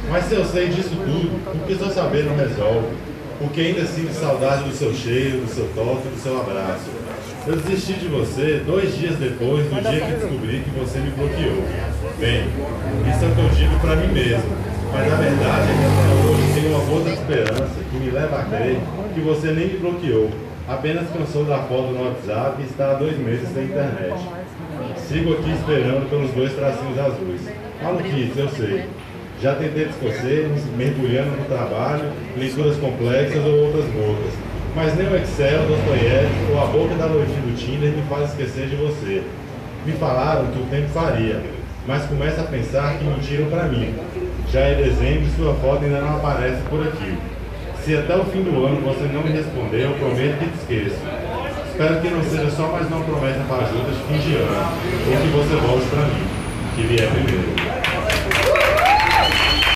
Mas se eu sei disso tudo, por que só saber não resolve? Porque ainda sinto saudade do seu cheiro, do seu toque, do seu abraço. Eu desisti de você 2 dias depois do dia que descobri que você me bloqueou. Bem, isso é o que eu digo para mim mesmo. Mas a verdade é que até hoje tenho uma gota de esperança que me leva a crer que você nem me bloqueou. Apenas cansou da foto no WhatsApp e está há 2 meses sem internet. Sigo aqui esperando pelos 2 tracinhos azuis. Maluquice, eu sei. Já tentei discutir, mergulhando no trabalho, leituras complexas ou outras bocas. Mas nem o Excel, Dostoiévski ou a boca da loirinha do Tinder me faz esquecer de você. Me falaram que o tempo faria, mas começo a pensar que mentiram para mim. Já é dezembro e sua foto ainda não aparece por aqui. Se até o fim do ano você não me responder, eu prometo que te esqueço. Espero que não seja só mais uma promessa fajuta de fim de ano, ou que você volte para mim, que vier primeiro.